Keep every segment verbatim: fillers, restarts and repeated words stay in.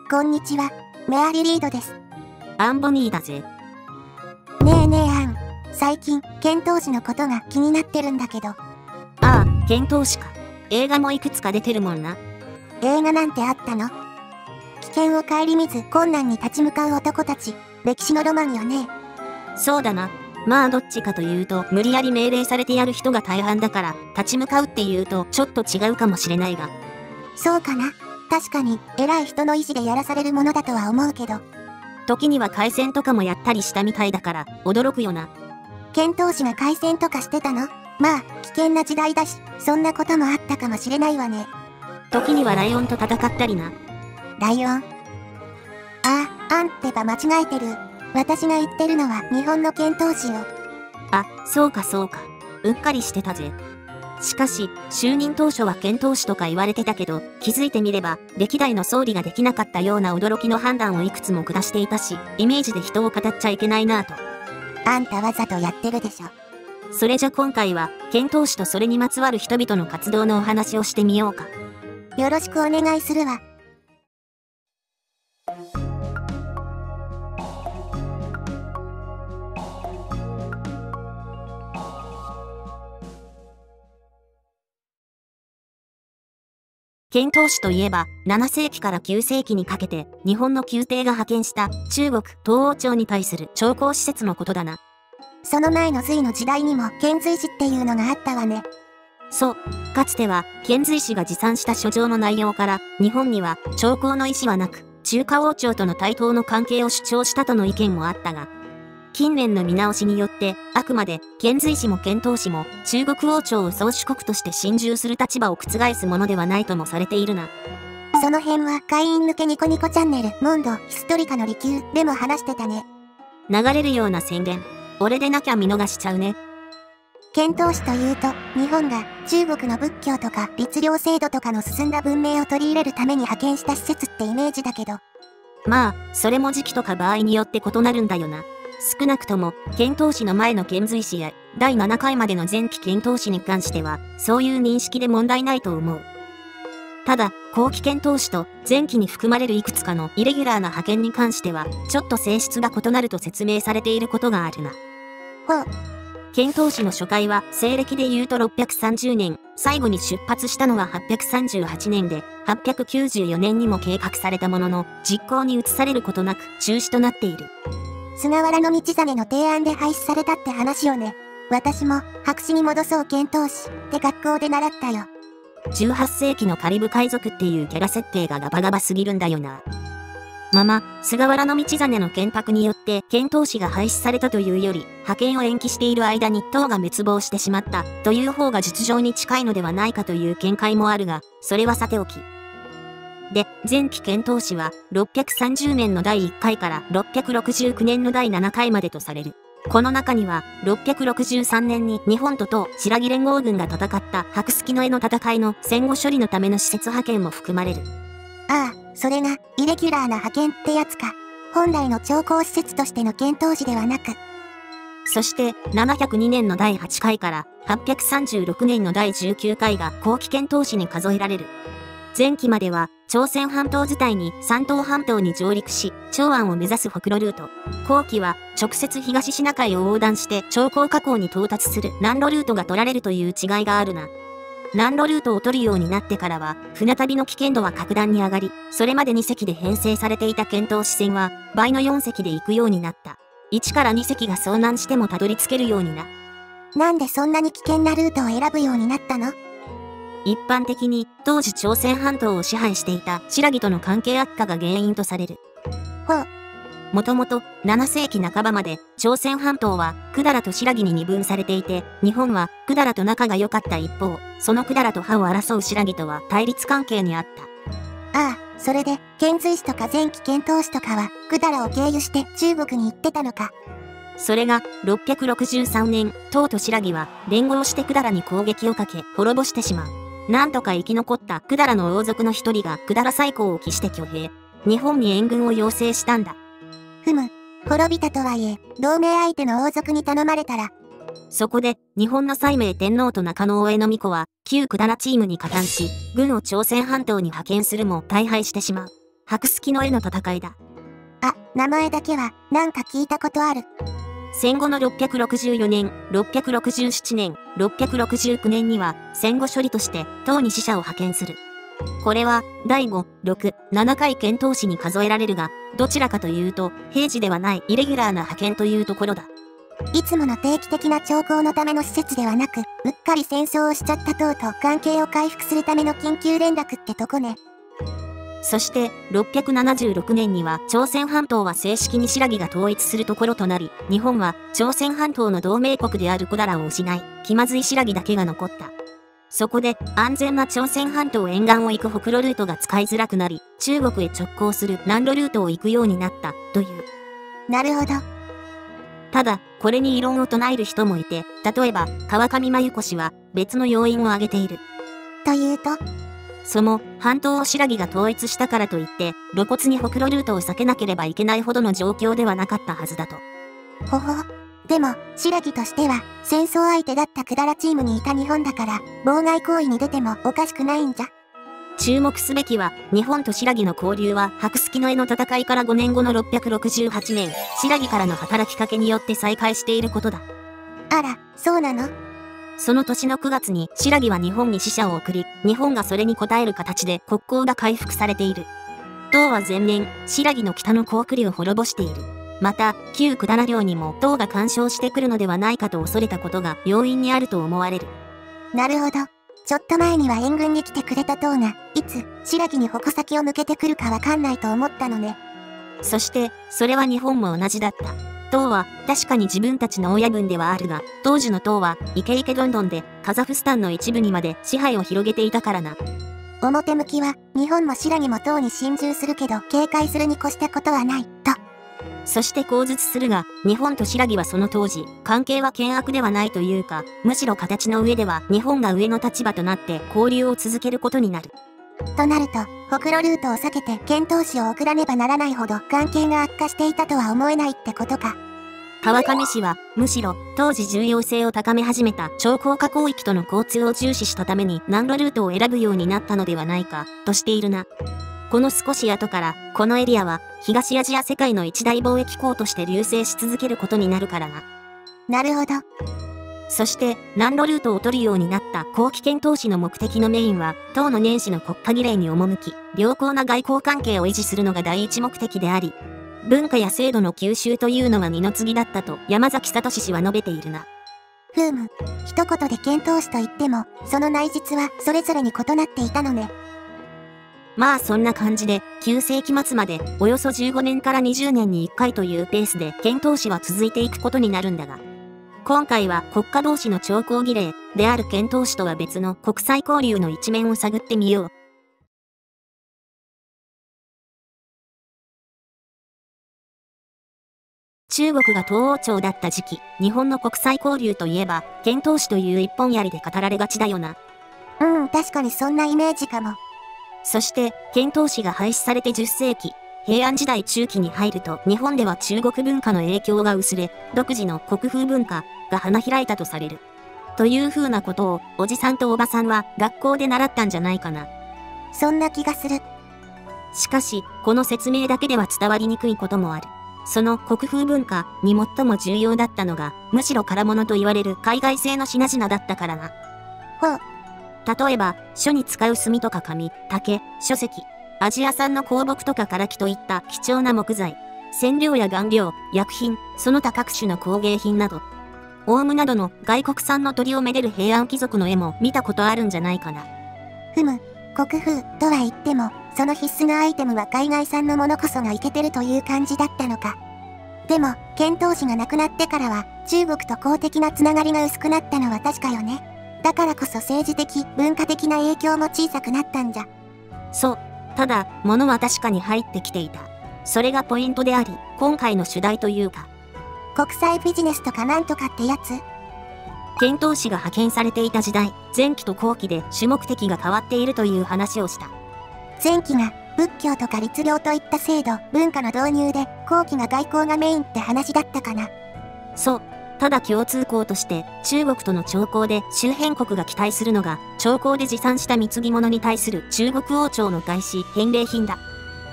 こんにちは、メアリリードです。 アンボニーだぜ。 ねえねえアン、最近、剣闘士のことが気になってるんだけど。あああ、剣闘士か。映画もいくつか出てるもんな。 映画なんてあったの？危険を顧みず困難に立ち向かう男たち、歴史のロマンよね。 そうだな。まあどっちかというと、無理やり命令されてやる人が大半だから、立ち向かうっていうとちょっと違うかもしれないが。 そうかな。確かに、偉い人の意志でやらされるものだとは思うけど。 時には海戦とかもやったりしたみたいだから、驚くよな。 剣闘士が海戦とかしてたの？まあ、危険な時代だし、そんなこともあったかもしれないわね。 時にはライオンと戦ったりな。 ライオン？ああ、アンってば間違えてる。私が言ってるのは日本の剣闘士よ。 あ、そうかそうか。うっかりしてたぜ。しかし、就任当初は剣闘士とか言われてたけど、気づいてみれば、歴代の総理ができなかったような驚きの判断をいくつも下していたし、イメージで人を語っちゃいけないなぁと。 あんたわざとやってるでしょ。 それじゃ今回は、剣闘士とそれにまつわる人々の活動のお話をしてみようか。 よろしくお願いするわ。 剣闘士といえば、ななせいきからきゅうせいきにかけて、日本の宮廷が派遣した中国東欧朝に対する朝貢施設のことだな。 その前の隋の時代にも遣隋使っていうのがあったわね。 そう。かつては、遣隋使が持参した書状の内容から、日本には朝貢の意思はなく、中華王朝との対等の関係を主張したとの意見もあったが、近年の見直しによって、あくまで、遣隋使も遣唐使も、中国王朝を宗主国として親従する立場を覆すものではないともされているな。 その辺は、会員向けニコニコチャンネル、モンド、ヒストリカの利休でも話してたね。 流れるような宣言。俺でなきゃ見逃しちゃうね。 遣唐使というと、日本が中国の仏教とか律令制度とかの進んだ文明を取り入れるために派遣した施設ってイメージだけど。 まあ、それも時期とか場合によって異なるんだよな。少なくとも、遣唐使の前の遣隋使や、だいななかいまでの前期遣唐使に関しては、そういう認識で問題ないと思う。ただ、後期遣唐使と前期に含まれるいくつかのイレギュラーな派遣に関しては、ちょっと性質が異なると説明されていることがあるな。 ほう。 遣唐使の初回は西暦で言うとろっぴゃくさんじゅうねん、最後に出発したのははっぴゃくさんじゅうはちねんで、はっぴゃくきゅうじゅうよねんにも計画されたものの、実行に移されることなく中止となっている。 菅原道真の提案で廃止されたって話よね。私も白紙に戻そう遣唐使って学校で習ったよ。 じゅうはっせいきのカリブ海賊っていうキャラ設定がガバガバすぎるんだよな。まま、菅原道真の建白によって遣唐使が廃止されたというより、派遣を延期している間に唐が滅亡してしまったという方が実情に近いのではないかという見解もあるが、それはさておき。で、前期遣唐使はろっぴゃくさんじゅうねんのだいいっかいからろっぴゃくろくじゅうきゅうねんのだいななかいまでとされる。この中には、ろっぴゃくろくじゅうさんねんに日本と唐白木連合軍が戦った白月の絵の戦いの戦後処理のための施設派遣も含まれる。 ああ、それがイレギュラーな派遣ってやつか。本来の朝貢施設としての遣唐使ではなく。 そして、ななひゃくにねんのだいはちかいからはっぴゃくさんじゅうろくねんのだいじゅうきゅうかいが後期遣唐使に数えられる。前期までは、朝鮮半島伝いに山東半島に上陸し、長安を目指す北路ルート。後期は、直接東シナ海を横断して長江河口に到達する南路ルートが取られるという違いがあるな。南路ルートを取るようになってからは、船旅の危険度は格段に上がり、それまでにせきで編成されていた遣唐使船は、倍のよんせきで行くようになった。いちからにせきが遭難してもたどり着けるようにな。 なんでそんなに危険なルートを選ぶようになったの？ 一般的に、当時朝鮮半島を支配していた新羅との関係悪化が原因とされる。 ほう。 もともと、ななせいきなかばまで、朝鮮半島は、百済と新羅に二分されていて、日本は、百済と仲が良かった一方、その百済と歯を争う新羅とは対立関係にあった。 ああ、それで、遣隋使とか前期遣唐使とかは、百済を経由して中国に行ってたのか。 それが、ろっぴゃくろくじゅうさんねん、唐と新羅は、連合して百済に攻撃をかけ、滅ぼしてしまう。なんとか生き残った百済の王族の一人が百済再興を期して挙兵。日本に援軍を要請したんだ。 ふむ、滅びたとはいえ、同盟相手の王族に頼まれたら。 そこで、日本の西明天皇と中野大江の巫女は、旧百済チームに加担し、軍を朝鮮半島に派遣するも大敗してしまう。 白月の絵の戦いだ。 あ、名前だけはなんか聞いたことある。 戦後のろっぴゃくろくじゅうよねん、ろっぴゃくろくじゅうななねん、ろっぴゃくろくじゅうきゅうねんには戦後処理として唐に使者を派遣する。これはだいご、ろく、ななかい遣唐使に数えられるが、どちらかというと平時ではないイレギュラーな派遣というところだ。 いつもの定期的な徴候のための施設ではなく、うっかり戦争をしちゃった党と関係を回復するための緊急連絡ってとこね。 そしてろっぴゃくななじゅうろくねんには朝鮮半島は正式に新羅が統一するところとなり、日本は朝鮮半島の同盟国である古良を失い、気まずい新羅だけが残った。そこで安全な朝鮮半島沿岸を行く北路ルートが使いづらくなり、中国へ直行する南路ルートを行くようになったという。 なるほど。 ただ、これに異論を唱える人もいて、例えば川上真由子氏は別の要因を挙げている。 というと、 その半島を新羅が統一したからといって露骨に北路ルートを避けなければいけないほどの状況ではなかったはずだと。 ほほ。でも、新羅としては戦争相手だった百済チームにいた日本だから妨害行為に出てもおかしくないんじゃ。 注目すべきは日本と新羅の交流は白月の絵の戦いからごねんごのろっぴゃくろくじゅうはちねん、新羅からの働きかけによって再開していることだ。 あら、そうなの？ その年のくがつに新羅は日本に使者を送り、日本がそれに応える形で国交が回復されている。唐は前年、新羅の北の高句麗を滅ぼしている。また、旧百済領にも唐が干渉してくるのではないかと恐れたことが要因にあると思われる。 なるほど。ちょっと前には援軍に来てくれた唐が、いつ新羅に矛先を向けてくるかわかんないと思ったのね。 そして、それは日本も同じだった。唐は確かに自分たちの親分ではあるが、当時の唐はイケイケどんどんでカザフスタンの一部にまで支配を広げていたからな。 表向きは日本も新羅にも唐に心中するけど警戒するに越したことはないと。 そして口述するが、日本と新羅はその当時関係は険悪ではないというか、むしろ形の上では日本が上の立場となって交流を続けることになる。 となると、北路ルートを避けて遣唐使を送らねばならないほど関係が悪化していたとは思えないってことか。 川上氏は、むしろ当時重要性を高め始めた超高架広域との交通を重視したために南路ルートを選ぶようになったのではないか、としているな。この少し後から、このエリアは東アジア世界の一大貿易港として隆盛し続けることになるからな。 なるほど。 そして南路ルートを取るようになった後期遣唐使の目的のメインは、唐の年始の国家儀礼に赴き、良好な外交関係を維持するのが第一目的であり、文化や制度の吸収というのが二の次だったと山崎聡氏は述べているな。 ふうむ、一言で遣唐使といっても、その内実はそれぞれに異なっていたのね。 まあそんな感じで、きゅうせいき末までおよそじゅうごねんからにじゅうねんにいっかいというペースで遣唐使は続いていくことになるんだが、今回は国家同士の朝貢儀礼である遣唐使とは別の国際交流の一面を探ってみよう。中国が東王朝だった時期、日本の国際交流といえば、遣唐使という一本槍で語られがちだよな。 うん、確かにそんなイメージかも。 そして、遣唐使が廃止されてじゅっせいき、平安時代中期に入ると、日本では中国文化の影響が薄れ、独自の国風文化が花開いたとされる。という風なことを、おじさんとおばさんは学校で習ったんじゃないかな。 そんな気がする。 しかし、この説明だけでは伝わりにくいこともある。その国風文化に最も重要だったのが、むしろ空物と言われる海外製の品々だったからな。 ほう。 例えば、書に使う墨とか紙、竹、書籍、アジア産の香木とか唐木といった貴重な木材、染料や顔料、薬品、その他各種の工芸品など、オウムなどの外国産の鳥をめでる平安貴族の絵も見たことあるんじゃないかな。 ふむ、国風とは言っても、その必須なアイテムは海外産のものこそがイケてるという感じだったのか。でも、遣唐使が亡くなってからは、中国と公的なつながりが薄くなったのは確かよね。だからこそ政治的、文化的な影響も小さくなったんじゃ。 そう。ただ、物は確かに入ってきていた。それがポイントであり、今回の主題というか。 国際ビジネスとかなんとかってやつ？ 遣唐使が派遣されていた時代、前期と後期で主目的が変わっているという話をした。 前期が仏教とか律令といった制度、文化の導入で、後期が外交がメインって話だったかな。 そう。ただ共通項として、中国との朝貢で周辺国が期待するのが、朝貢で持参した貢ぎ物に対する中国王朝の外資、返礼品だ。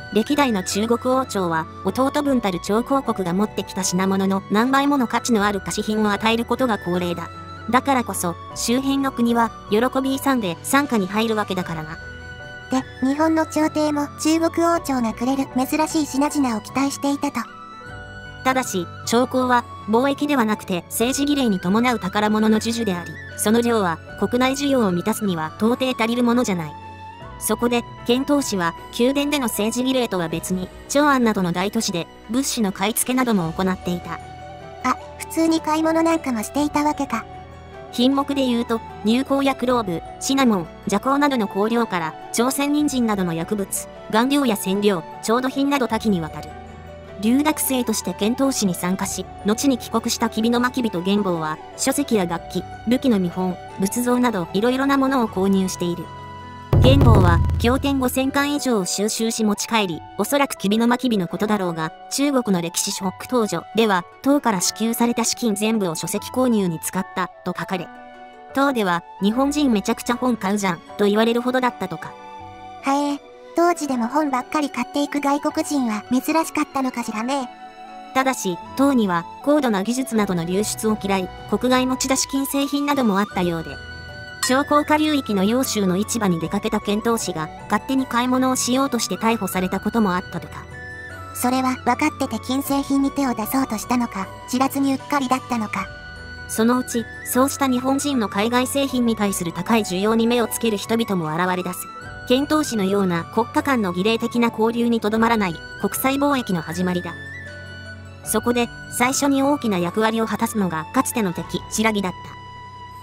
歴代の中国王朝は弟分たる張公国が持ってきた品物の何倍もの価値のある貸し品を与えることが恒例だ。だからこそ周辺の国は喜び勇んで傘下に入るわけだからな。 で、日本の朝廷も中国王朝がくれる珍しい品々を期待していたと。 ただし、朝貢は貿易ではなくて政治儀礼に伴う宝物の授受であり、その量は国内需要を満たすには到底足りるものじゃない。そこで、遣唐使は宮殿での政治儀礼とは別に、長安などの大都市で物資の買い付けなども行っていた。 あ、普通に買い物なんかもしていたわけか。 品目で言うと、乳香やクローブ、シナモン、麝香などの香料から、朝鮮人参などの薬物、顔料や染料、調度品など多岐にわたる。留学生として遣唐使に参加し、後に帰国した吉備真備と玄房は、書籍や楽器、武器の見本、仏像などいろいろなものを購入している。玄房は、経典ごせんかん以上を収集し持ち帰り、おそらく吉備真備のことだろうが、中国の歴史書、苦東序では、唐から支給された資金全部を書籍購入に使った、と書かれ。唐では、日本人めちゃくちゃ本買うじゃん、と言われるほどだったとか。 はえ、当時でも本ばっかり買っていく外国人は珍しかったのかしらね。 ただし、唐には、高度な技術などの流出を嫌い、国外持ち出し金製品などもあったようで、長江下流域の揚州の市場に出かけた遣唐使が勝手に買い物をしようとして逮捕されたこともあったとか。 それは分かってて金製品に手を出そうとしたのか、知らずにうっかりだったのか。 そのうち、そうした日本人の海外製品に対する高い需要に目をつける人々も現れ出す。遣唐使のような国家間の儀礼的な交流にとどまらない国際貿易の始まりだ。そこで最初に大きな役割を果たすのがかつての敵、新羅だった。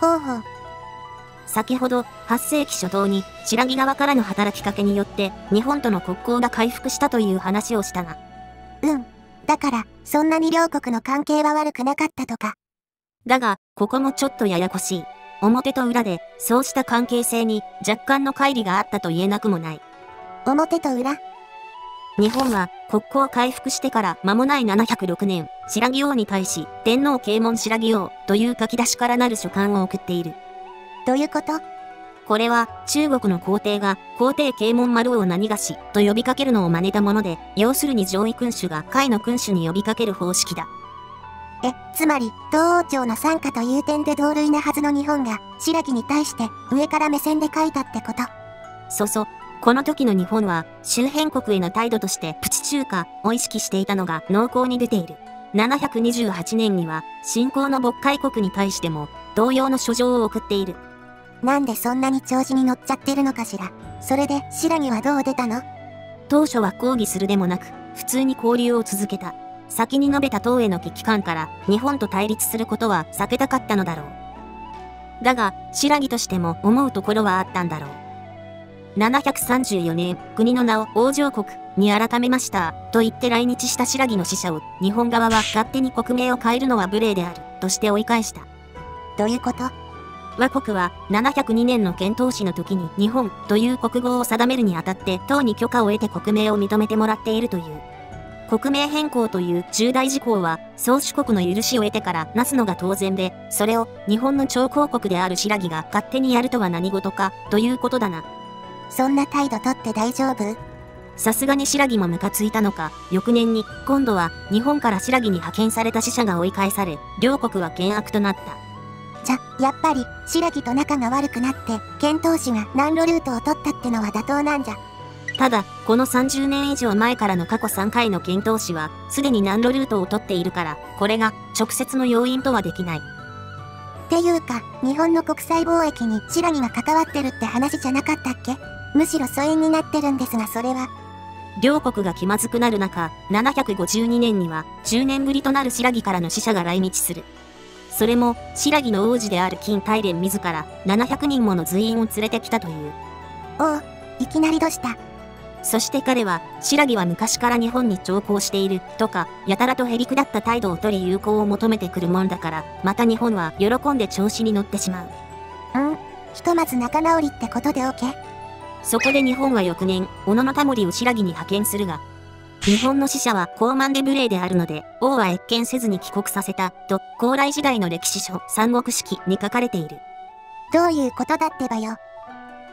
ほうほう。 先ほどはっせいき初頭に新羅側からの働きかけによって日本との国交が回復したという話をしたが。 うん。だから、そんなに両国の関係は悪くなかったとか。 だが、ここもちょっとややこしい。表と裏で、そうした関係性に若干の乖離があったと言えなくもない。 表と裏？ 日本は国交回復してから間もないななひゃくろくねん、新羅王に対し、天皇啓蒙新羅王という書き出しからなる書簡を送っている。 どういうこと？ これは中国の皇帝が皇帝啓蒙丸王何がしと呼びかけるのを真似たもので、要するに上位君主が下位の君主に呼びかける方式だ。 え、つまり、東王朝の傘下という点で同類なはずの日本が、新羅に対して上から目線で書いたってこと。 そうそう。この時の日本は周辺国への態度としてプチ中華を意識していたのが濃厚に出ている。ななひゃくにじゅうはちねんには新興の渤海国に対しても同様の書状を送っている。 なんでそんなに調子に乗っちゃってるのかしら。それで新羅はどう出たの？ 当初は抗議するでもなく普通に交流を続けた。先に述べた唐への危機感から日本と対立することは避けたかったのだろう。だが新羅としても思うところはあったんだろう。ななひゃくさんじゅうよねん、国の名を王城国に改めました、と言って来日した新羅の使者を、日本側は勝手に国名を変えるのは無礼である、として追い返した。 どういうこと？ 倭国はななひゃくにねんの遣唐使の時に日本という国号を定めるにあたって唐に許可を得て国名を認めてもらっているという。国名変更という重大事項は宗主国の許しを得てからなすのが当然で、それを日本の超公国である新羅が勝手にやるとは何事か、ということだな。 そんな態度とって大丈夫？ さすがに新羅もムカついたのか、翌年に今度は日本から新羅に派遣された使者が追い返され、両国は険悪となった。 じゃ、やっぱり新羅と仲が悪くなって遣唐使が南路ルートを取ったってのは妥当なんじゃ。 ただ、このさんじゅうねん以上前からの過去さんかいの遣唐使は、すでに南路ルートを取っているから、これが直接の要因とはできない。 っていうか、日本の国際貿易に新羅が関わってるって話じゃなかったっけ？むしろ疎遠になってるんですが、それは。 両国が気まずくなる中、ななひゃくごじゅうにねんにはじゅうねんぶりとなる新羅からの使者が来日する。それも、新羅の王子である金大連自らななひゃくにんもの随員を連れてきたという。 おお、いきなりどうした？ そして彼は、新羅は昔から日本に徴工している、とか、やたらとへりくだった態度を取り友好を求めてくるもんだから、また日本は喜んで調子に乗ってしまう。うん、ひとまず仲直りってことで OK？ そこで日本は翌年、小野のタモリを新羅に派遣するが、日本の使者は高慢で無礼であるので、王は謁見せずに帰国させた、と、高麗時代の歴史書、三国史記に書かれている。 どういうことだってばよ。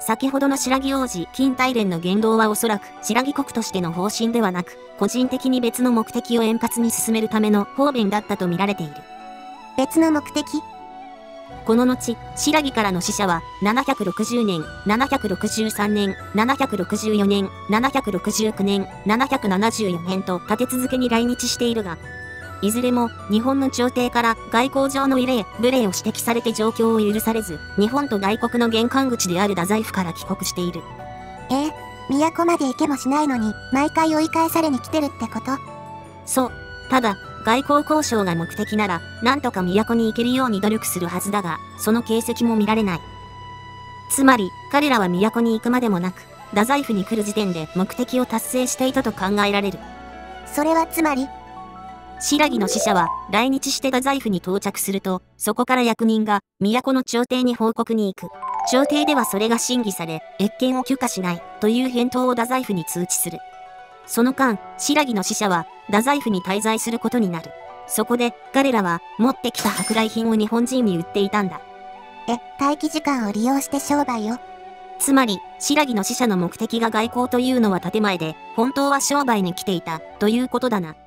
先ほどの白木王子金大連の言動はおそらく白木国としての方針ではなく、個人的に別の目的を円滑に進めるための方便だったと見られている。 別の目的？ この後、白木からの使者はななひゃくろくじゅうねん、ななひゃくろくじゅうさんねん、ななひゃくろくじゅうよねん、ななひゃくろくじゅうきゅうねん、ななひゃくななじゅうよねんと立て続けに来日しているが、いずれも日本の朝廷から外交上の異例、無礼を指摘されて状況を許されず、日本と外国の玄関口である太宰府から帰国している。 えー、都まで行けもしないのに、毎回追い返されに来てるってこと？ そう。ただ、外交交渉が目的なら、なんとか都に行けるように努力するはずだが、その形跡も見られない。つまり、彼らは都に行くまでもなく、太宰府に来る時点で目的を達成していたと考えられる。 それはつまり？ 白木の使者は来日して太宰府に到着すると、そこから役人が都の朝廷に報告に行く。朝廷ではそれが審議され、謁見を許可しないという返答を太宰府に通知する。その間、白木の使者は太宰府に滞在することになる。そこで彼らは持ってきた舶来品を日本人に売っていたんだ。 え、待機時間を利用して商売を？ つまり、白木の使者の目的が外交というのは建前で、本当は商売に来ていたということだな。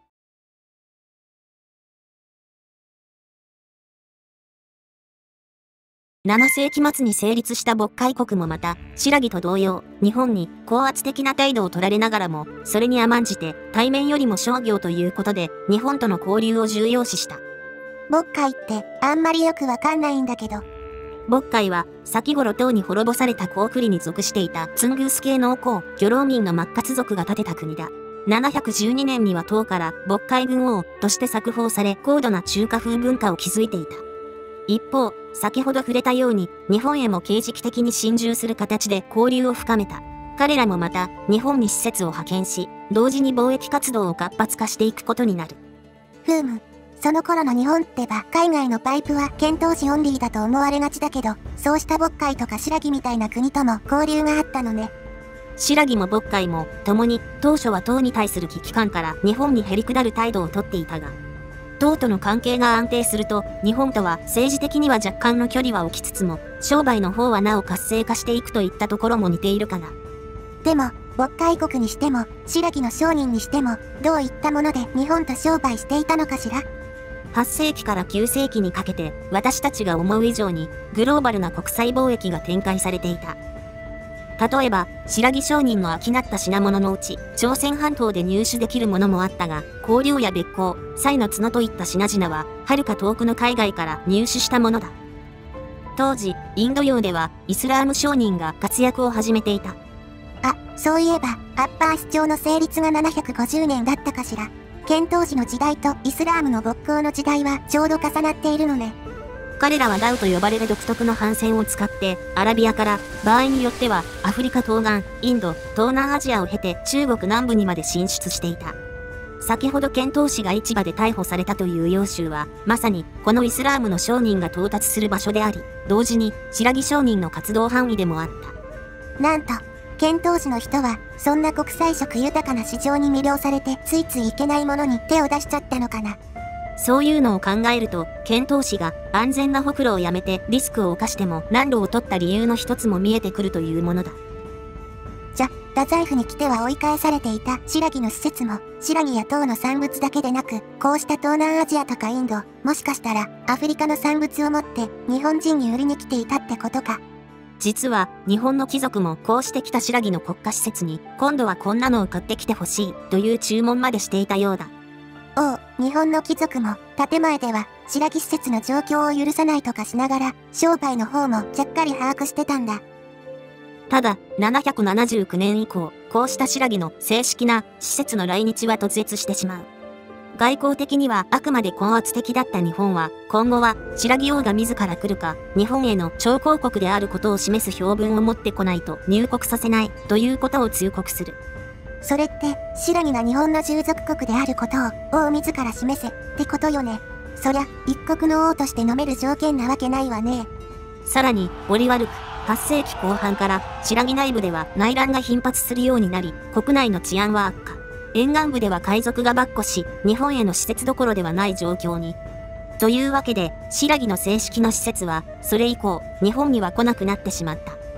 ななせいき末に成立した渤海国もまた、白木と同様、日本に高圧的な態度を取られながらも、それに甘んじて、対面よりも商業ということで、日本との交流を重要視した。 渤海ってあんまりよくわかんないんだけど。 渤海は、先頃唐に滅ぼされた高句麗に属していたツングース系農耕、漁労民のマッカツ族が建てた国だ。ななひゃくじゅうにねんには唐から渤海軍王として冊封され、高度な中華風文化を築いていた。一方、先ほど触れたように、日本へも形式的に侵入する形で交流を深めた。彼らもまた、日本に施設を派遣し、同時に貿易活動を活発化していくことになる。 ふーむ。その頃の日本ってば、海外のパイプは遣唐使オンリーだと思われがちだけど、そうした渤海とか白木みたいな国とも交流があったのね。 白木も渤海も、共に、当初は唐に対する危機感から日本にへりくだる態度をとっていたが、唐との関係が安定すると、日本とは政治的には若干の距離は置きつつも、商売の方はなお活性化していくといったところも似ているかな。 でも、渤海国にしても、白木の商人にしても、どういったもので日本と商売していたのかしら？ はっせいきからきゅうせいきにかけて、私たちが思う以上に、グローバルな国際貿易が展開されていた。例えば、白木商人の商った品物のうち、朝鮮半島で入手できるものもあったが、香料やべっ甲、犀の角といった品々は、はるか遠くの海外から入手したものだ。当時、インド洋では、イスラーム商人が活躍を始めていた。 あ、そういえば、アッパー首長の成立がななひゃくごじゅうねんだったかしら。遣唐使の時代とイスラームの勃興の時代はちょうど重なっているのね。 彼らはダウと呼ばれる独特の帆船を使って、アラビアから、場合によっては、アフリカ東岸、インド、東南アジアを経て中国南部にまで進出していた。先ほど遣唐使が市場で逮捕されたという揚州は、まさに、このイスラームの商人が到達する場所であり、同時に、白木商人の活動範囲でもあった。 なんと、遣唐使の人は、そんな国際色豊かな市場に魅了されて、ついついいけないものに手を出しちゃったのかな。 そういうのを考えると、遣唐使が安全なほくろをやめてリスクを冒しても難路を取った理由の一つも見えてくるというものだ。 じゃ、太宰府に来ては追い返されていた白木の施設も、白木や唐の産物だけでなく、こうした東南アジアとかインド、もしかしたらアフリカの産物を持って日本人に売りに来ていたってことか。 実は、日本の貴族もこうしてきた白木の国家施設に、今度はこんなのを買ってきてほしいという注文までしていたようだ。 おう、日本の貴族も、建前では、白木施設の状況を許さないとかしながら、商売の方もちゃっかり把握してたんだ。 ただ、ななひゃくななじゅうきゅうねん以降、こうした白木の正式な施設の来日は突絶してしまう。外交的にはあくまで高圧的だった日本は、今後は白木王が自ら来るか、日本への朝貢国であることを示す標文を持ってこないと入国させないということを通告する。 それって、白木が日本の従属国であることを王自ら示せってことよね。そりゃ、一国の王として飲める条件なわけないわね。 さらに、折悪く、はっせいきこう半から白木内部では内乱が頻発するようになり、国内の治安は悪化。沿岸部では海賊が跋扈し、日本への施設どころではない状況に。というわけで、白木の正式な施設は、それ以降、日本には来なくなってしまった。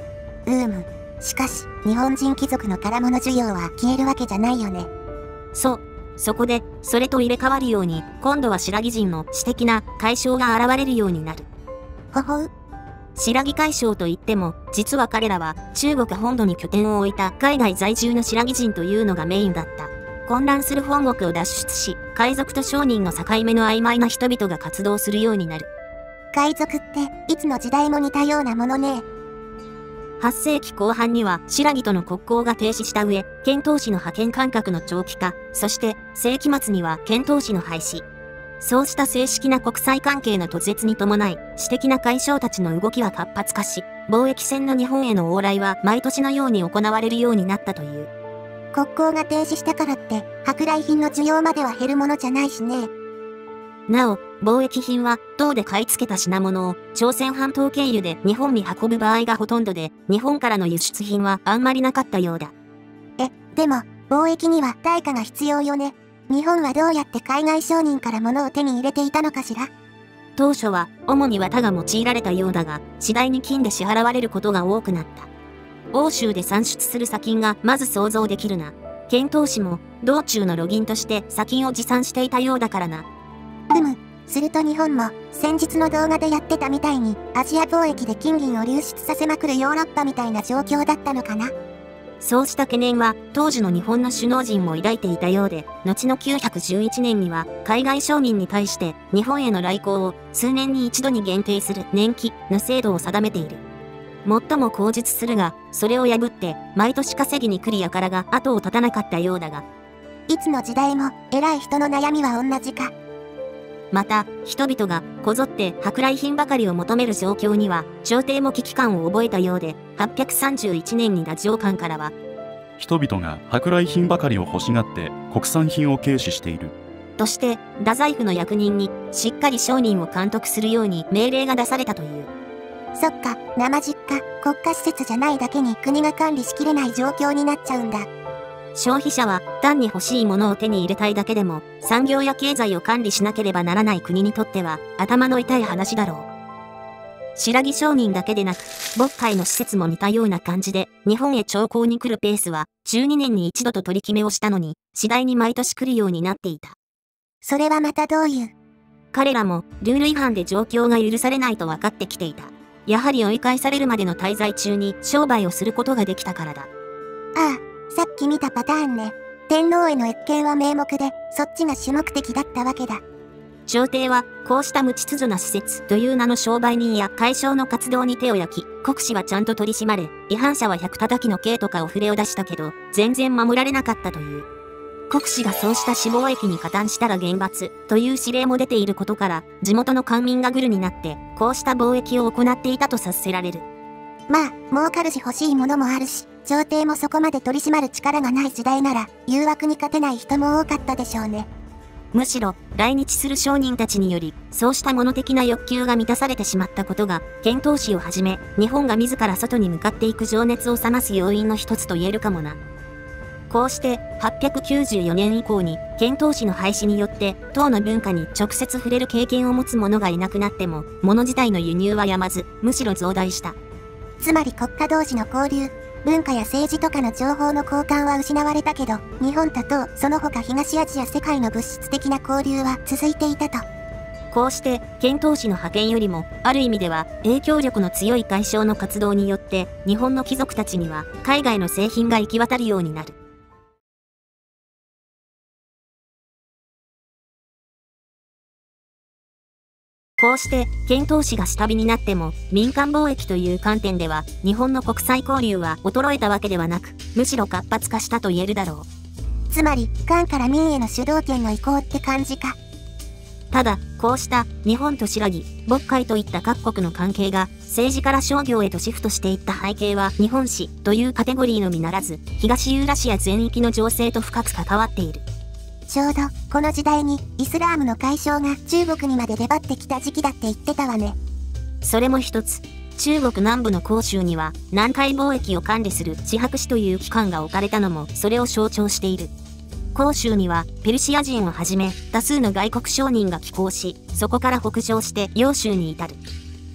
うーむ。しかし、日本人貴族の唐物需要は消えるわけじゃないよね。 そう。そこで、それと入れ替わるように、今度は新羅人の私的な解消が現れるようになる。 ほほう。 新羅解消といっても、実は彼らは中国本土に拠点を置いた海外在住の新羅人というのがメインだった。混乱する本国を脱出し、海賊と商人の境目の曖昧な人々が活動するようになる。 海賊っていつの時代も似たようなものね。 はっせいきこう半には新羅との国交が停止した上、遣唐使の派遣間隔の長期化、そして世紀末には遣唐使の廃止。そうした正式な国際関係の途絶に伴い、私的な海商たちの動きは活発化し、貿易船の日本への往来は毎年のように行われるようになったという。 国交が停止したからって、舶来品の需要までは減るものじゃないしね。 なお、貿易品は、唐で買い付けた品物を、朝鮮半島経由で日本に運ぶ場合がほとんどで、日本からの輸出品はあんまりなかったようだ。 え、でも、貿易には対価が必要よね。日本はどうやって海外商人から物を手に入れていたのかしら？ 当初は、主に綿が用いられたようだが、次第に金で支払われることが多くなった。欧州で産出する砂金がまず想像できるな。遣唐使も、道中の路銀として砂金を持参していたようだからな。 ふむ。すると日本も、先日の動画でやってたみたいに、アジア貿易で金銀を流出させまくるヨーロッパみたいな状況だったのかな。 そうした懸念は、当時の日本の首脳陣も抱いていたようで、後のきゅうひゃくじゅういちねんには、海外商人に対して、日本への来航を数年に一度に限定する年期の制度を定めている。最も口実するが、それを破って、毎年稼ぎに来る輩が後を絶たなかったようだが。 いつの時代も、偉い人の悩みは同じか。 また、人々がこぞって舶来品ばかりを求める状況には、朝廷も危機感を覚えたようで、はっぴゃくさんじゅういちねんにラジオ館からは、 人々が舶来品ばかりを欲しがって国産品を軽視している。 として、太宰府の役人にしっかり商人を監督するように命令が出されたという。 そっか、生実家、国家施設じゃないだけに国が管理しきれない状況になっちゃうんだ。 消費者は単に欲しいものを手に入れたいだけでも、産業や経済を管理しなければならない国にとっては頭の痛い話だろう。新羅商人だけでなく、渤海の施設も似たような感じで、日本へ朝貢に来るペースはじゅうにねんに一度と取り決めをしたのに、次第に毎年来るようになっていた。 それはまたどういう？ 彼らもルール違反で状況が許されないと分かってきていた。やはり追い返されるまでの滞在中に商売をすることができたからだ。 ああ、さっき見たパターンね。天皇への謁見は名目で、そっちが主目的だったわけだ。 朝廷は、こうした無秩序な施設という名の商売人や海商の活動に手を焼き、国司はちゃんと取り締まれ、違反者は百叩きの刑とかお触れを出したけど、全然守られなかったという。国司がそうした死亡役に加担したら厳罰という指令も出ていることから、地元の官民がグルになって、こうした貿易を行っていたと察せられる。 まあ、儲かるし欲しいものもあるし、朝廷もそこまで取り締まる力がない時代なら、誘惑に勝てない人も多かったでしょうね。 むしろ、来日する商人たちにより、そうした物的な欲求が満たされてしまったことが、遣唐使をはじめ、日本が自ら外に向かっていく情熱を冷ます要因の一つと言えるかもな。こうして、はっぴゃくきゅうじゅうよねん以降に、遣唐使の廃止によって、唐の文化に直接触れる経験を持つ者がいなくなっても、物自体の輸入はやまず、むしろ増大した。 つまり国家同士の交流、文化や政治とかの情報の交換は失われたけど、日本ととその他東アジア世界の物質的な交流は続いていたと。 こうして、遣唐使の派遣よりも、ある意味では影響力の強い海商の活動によって、日本の貴族たちには海外の製品が行き渡るようになる。こうして、遣唐使が下火になっても、民間貿易という観点では、日本の国際交流は衰えたわけではなく、むしろ活発化したと言えるだろう。 つまり、官から民への主導権の移行って感じか。 ただ、こうした日本と新羅、渤海といった各国の関係が政治から商業へとシフトしていった背景は日本史というカテゴリーのみならず、東ユーラシア全域の情勢と深く関わっている。 ちょうど、この時代にイスラームの解消が中国にまで出張ってきた時期だって言ってたわね。 それも一つ、中国南部の広州には南海貿易を管理する知博使という機関が置かれたのもそれを象徴している。広州にはペルシア人をはじめ多数の外国商人が寄港し、そこから北上して揚州に至る。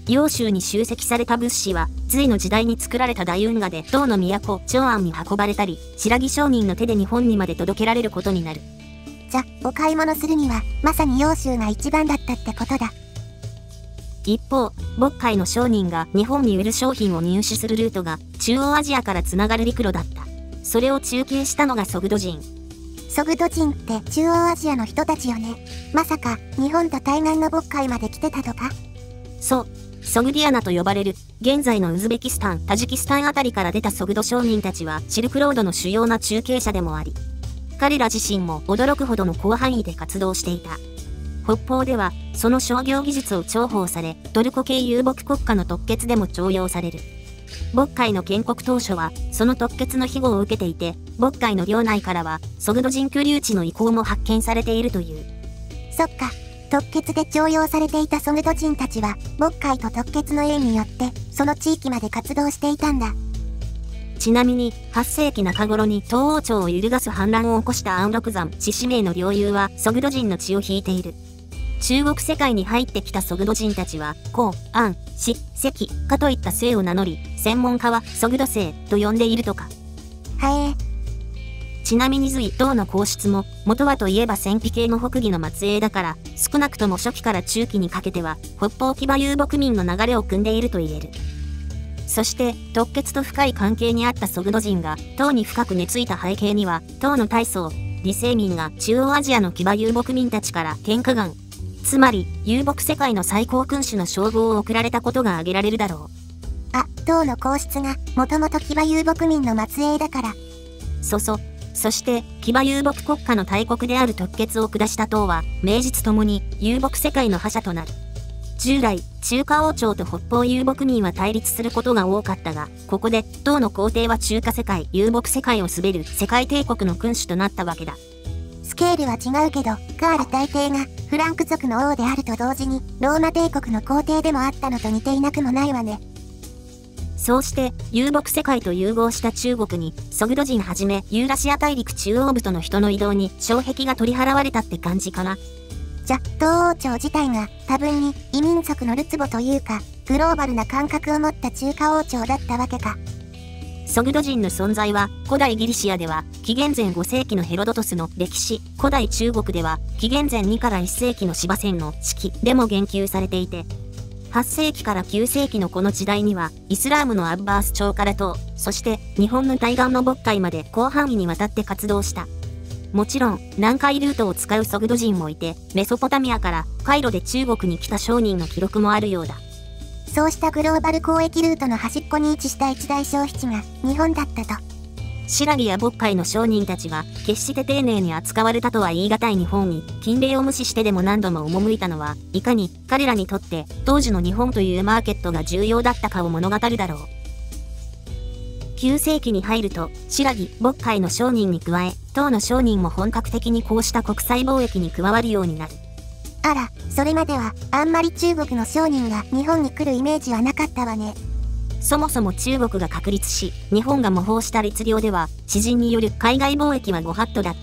揚州に集積された物資は、隋の時代に作られた大運河で唐の都、長安に運ばれたり、白木商人の手で日本にまで届けられることになる。 じゃ、お買い物するには、まさに揚州が一番だったってことだ。 一方、渤海の商人が日本に売る商品を入手するルートが、中央アジアからつながる陸路だった。それを中継したのがソグド人。 ソグド人って中央アジアの人たちよね。まさか、日本と対岸の渤海まで来てたとか？ そう。ソグディアナと呼ばれる、現在のウズベキスタン、タジキスタンあたりから出たソグド商人たちは、シルクロードの主要な中継者でもあり、彼ら自身も驚くほどの広範囲で活動していた。北方では、その商業技術を重宝され、トルコ系遊牧国家の特決でも重用される。渤海の建国当初は、その特決の庇護を受けていて、渤海の領内からは、ソグド人居留地の遺構も発見されているという。 そっか。特決で重用されていたソグド人たちは、渤海と特決の縁によって、その地域まで活動していたんだ。 ちなみに、はっせいき中頃に東欧朝を揺るがす反乱を起こした安禄山、獅子銘の領有は、ソグド人の血を引いている。中国世界に入ってきたソグド人たちは、孔、安、史、関、かといった姓を名乗り、専門家はソグド姓と呼んでいるとか。 はえ。 ちなみに隋、唐の皇室も、元はといえば戦費系の北魏の末裔だから、少なくとも初期から中期にかけては、北方騎馬遊牧民の流れを組んでいると言える。そして、特決と深い関係にあったソグド人が、唐に深く根付いた背景には、唐の大宗、李世民が中央アジアの騎馬遊牧民たちから天下眼、つまり、遊牧世界の最高君主の称号を贈られたことが挙げられるだろう。あ、唐の皇室が、もともと騎馬遊牧民の末裔だから。 そそ。そして、騎馬遊牧国家の大国である特決を下した唐は、名実ともに遊牧世界の覇者となる。従来、中華王朝と北方遊牧民は対立することが多かったが、ここで、唐の皇帝は中華世界、遊牧世界を統べる世界帝国の君主となったわけだ。 スケールは違うけど、カール大帝がフランク族の王であると同時に、ローマ帝国の皇帝でもあったのと似ていなくもないわね。 そうして、遊牧世界と融合した中国に、ソグド人はじめ、ユーラシア大陸中央部との人の移動に、障壁が取り払われたって感じかな。 じゃ、東王朝自体が、多分に、異民族のるつぼというか、グローバルな感覚を持った中華王朝だったわけか。 ソグド人の存在は、古代ギリシアでは、紀元前ごせいきのヘロドトスの歴史、古代中国では、紀元前にからいっせいきの司馬遷の史記でも言及されていて、はっせいきからきゅうせいきのこの時代には、イスラームのアッバース朝から唐、そして日本の対岸の渤海まで広範囲にわたって活動した。もちろん、南海ルートを使うソグド人もいて、メソポタミアからカイロで中国に来た商人の記録もあるようだ。 そうしたグローバル交易ルートの端っこに位置した一大消費地が日本だったと。 新羅や渤海の商人たちが決して丁寧に扱われたとは言い難い日本に禁令を無視してでも何度も赴いたのはいかに彼らにとって当時の日本というマーケットが重要だったかを物語るだろう。きゅうせいきに入ると新羅、渤海の商人に加え唐の商人も本格的にこうした国際貿易に加わるようになる。 あら、それまではあんまり中国の商人が日本に来るイメージはなかったわね。 そもそも中国が確立し、日本が模倣した律令では、詩人による海外貿易はご法度だった。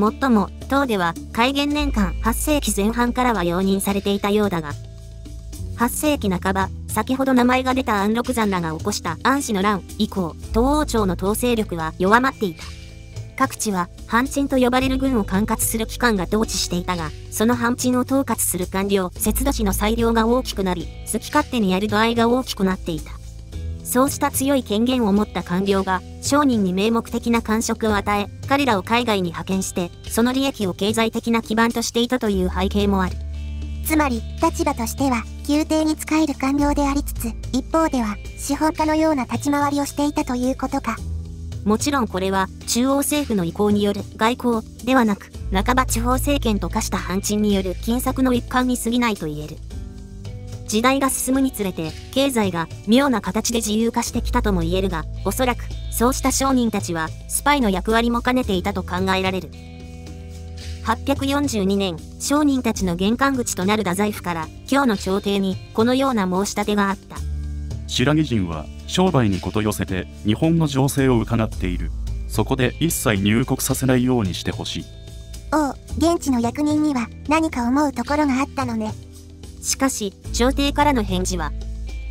もっとも、唐では、開元年間はっせいきぜん半からは容認されていたようだが、はっせいき半ば、先ほど名前が出た安禄山らが起こした安史の乱以降、東王朝の統制力は弱まっていた。各地は、藩鎮と呼ばれる軍を管轄する機関が統治していたが、その藩鎮を統括する官僚、節度使の裁量が大きくなり、好き勝手にやる度合いが大きくなっていた。そうした強い権限を持った官僚が商人に名目的な官職を与え、彼らを海外に派遣して、その利益を経済的な基盤としていたという背景もある。 つまり、立場としては、宮廷に仕える官僚でありつつ、一方では、資本家のような立ち回りをしていたということか。 もちろんこれは、中央政府の意向による外交ではなく、半ば地方政権と化した藩鎮による金策の一環に過ぎないと言える。時代が進むにつれて、経済が妙な形で自由化してきたとも言えるが、おそらく、そうした商人たちは、スパイの役割も兼ねていたと考えられる。はっぴゃくよんじゅうにねん、商人たちの玄関口となる太宰府から、京の朝廷に、このような申し立てがあった。 新羅人は、商売にこと寄せて、日本の情勢を伺っている。そこで一切入国させないようにしてほしい。 おう、現地の役人には、何か思うところがあったのね。 しかし、朝廷からの返事は、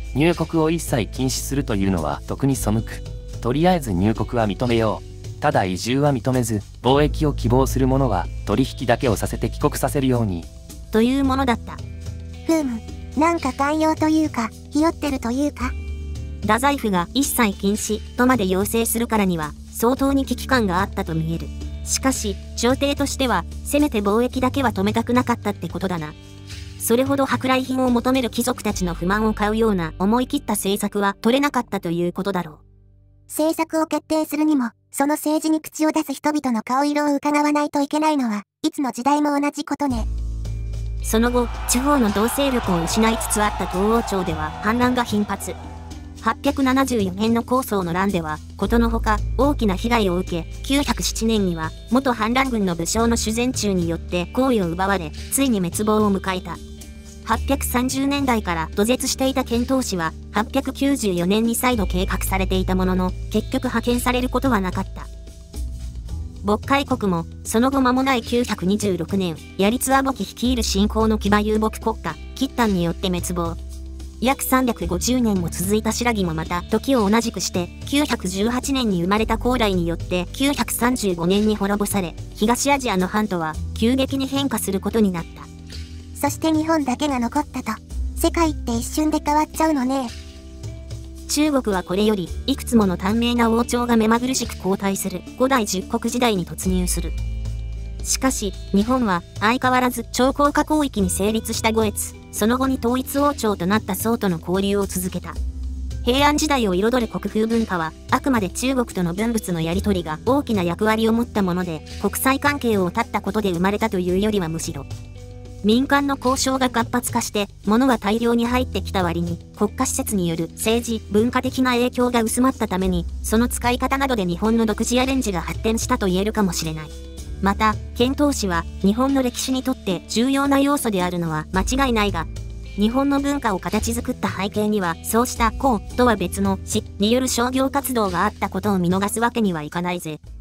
入国を一切禁止するというのは得に背く。とりあえず入国は認めよう。ただ移住は認めず、貿易を希望する者は取引だけをさせて帰国させるように。 というものだった。 ふむ、なんか寛容というか、ひよってるというか。 太宰府が一切禁止とまで要請するからには、相当に危機感があったと見える。しかし、朝廷としては、せめて貿易だけは止めたくなかったってことだな。それほど舶来品を求める貴族たちの不満を買うような思い切った政策は取れなかったということだろう。 政策を決定するにも、その政治に口を出す人々の顔色を伺わないといけないのは、いつの時代も同じことね。 その後、地方の同勢力を失いつつあった東王朝では反乱が頻発。はっぴゃくななじゅうよねんの高宗の乱では、ことのほか大きな被害を受け、きゅうひゃくななねんには元反乱軍の武将の主前中によって皇位を奪われ、ついに滅亡を迎えた。はっぴゃくさんじゅうねんだいから途絶していた遣唐使は、はっぴゃくきゅうじゅうよねんに再度計画されていたものの、結局派遣されることはなかった。渤海国も、その後間もないきゅうひゃくにじゅうろくねん、ヤリツワボキ率いる新興の騎馬遊牧国家、キッタンによって滅亡。約さんびゃくごじゅうねんも続いた新羅もまた時を同じくしてきゅうひゃくじゅうはちねんに生まれた高麗によってきゅうひゃくさんじゅうごねんに滅ぼされ、東アジアの半島は急激に変化することになった。 そして日本だけが残ったと。世界って一瞬で変わっちゃうのね。 中国はこれよりいくつもの短命な王朝が目まぐるしく交代する五代十国時代に突入する。しかし、日本は相変わらず長江下広域に成立した五越、その後に統一王朝となった宋との交流を続けた。平安時代を彩る国風文化は、あくまで中国との文物のやり取りが大きな役割を持ったもので、国際関係を断ったことで生まれたというよりはむしろ、民間の交渉が活発化して、物が大量に入ってきた割に、国家施設による政治、文化的な影響が薄まったために、その使い方などで日本の独自アレンジが発展したと言えるかもしれない。また、遣唐使は日本の歴史にとって重要な要素であるのは間違いないが、日本の文化を形作った背景には、そうした公とは別の史による商業活動があったことを見逃すわけにはいかないぜ。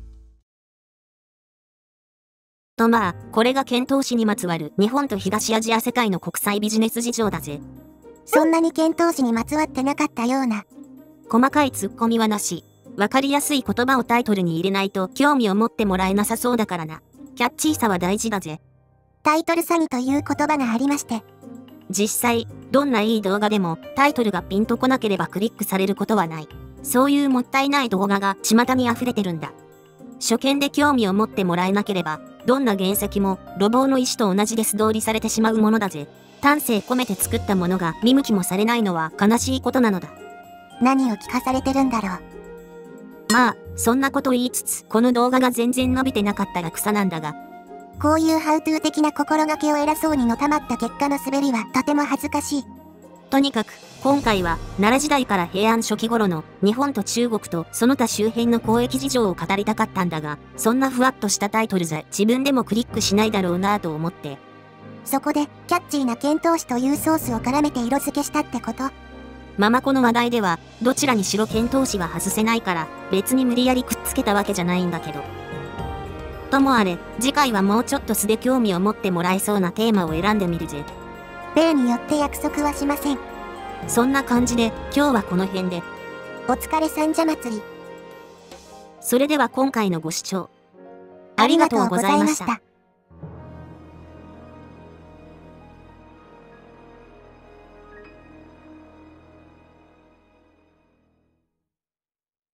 とまあ、これが遣唐使にまつわる日本と東アジア世界の国際ビジネス事情だぜ。 そんなに遣唐使にまつわってなかったような。 細かいツッコミはなし。わかりやすい言葉をタイトルに入れないと興味を持ってもらえなさそうだからな。キャッチーさは大事だぜ。 タイトル詐欺という言葉がありまして。 実際、どんないい動画でもタイトルがピンとこなければクリックされることはない。そういうもったいない動画が巷に溢れてるんだ。初見で興味を持ってもらえなければ、どんな原石も路傍の石と同じで素通りされてしまうものだぜ。丹精込めて作ったものが見向きもされないのは悲しいことなのだ。 何を聞かされてるんだろう。 まあ、そんなこと言いつつ、この動画が全然伸びてなかったら草なんだが。 こういうハウトゥー的な心がけを偉そうにのたまった結果の滑りはとても恥ずかしい。 とにかく、今回は奈良時代から平安初期頃の日本と中国とその他周辺の交易事情を語りたかったんだが、そんなふわっとしたタイトルじゃ自分でもクリックしないだろうなぁと思って。 そこで、キャッチーな遣唐使というソースを絡めて色付けしたってこと？ ママこの話題では、どちらにしろ遣唐使は外せないから、別に無理やりくっつけたわけじゃないんだけど。ともあれ、次回はもうちょっと素で興味を持ってもらえそうなテーマを選んでみるぜ。 例によって約束はしません。 そんな感じで、今日はこの辺で。 お疲れさんじゃ祭り。 それでは今回のご視聴、ありがとうございました。